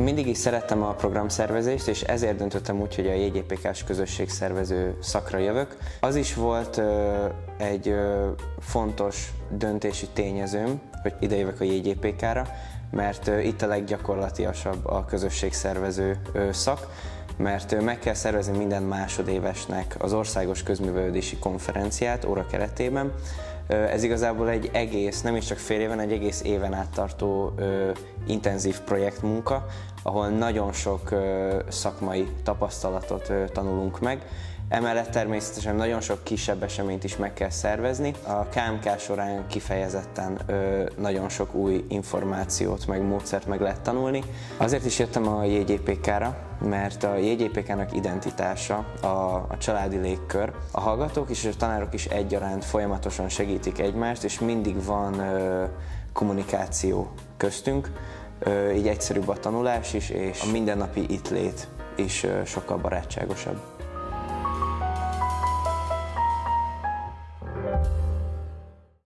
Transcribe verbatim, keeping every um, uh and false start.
mindig is szerettem a programszervezést, és ezért döntöttem úgy, hogy a jé gé pé ká-s közösségszervező szakra jövök. Az is volt ö, egy ö, fontos döntési tényezőm, hogy ide jövök a jé gé pé ká-ra, mert ö, itt a leggyakorlatiasabb a közösségszervező ö, szak, mert ö, meg kell szervezni minden másodévesnek az országos közművelődési konferenciát óra keretében. Ez igazából egy egész, nem is csak fél éven, egy egész éven át tartó ö, intenzív projektmunka, ahol nagyon sok ö, szakmai tapasztalatot ö, tanulunk meg. Emellett természetesen nagyon sok kisebb eseményt is meg kell szervezni. A ká em ká során kifejezetten ö, nagyon sok új információt, meg módszert meg lehet tanulni. Azért is jöttem a jé gé pé ká-ra, mert a jé gé pé ká-nak identitása a, a családi légkör. A hallgatók és a tanárok is egyaránt folyamatosan segítik egymást, és mindig van ö, kommunikáció köztünk, ö, így egyszerűbb a tanulás is, és a mindennapi itt lét is ö, sokkal barátságosabb.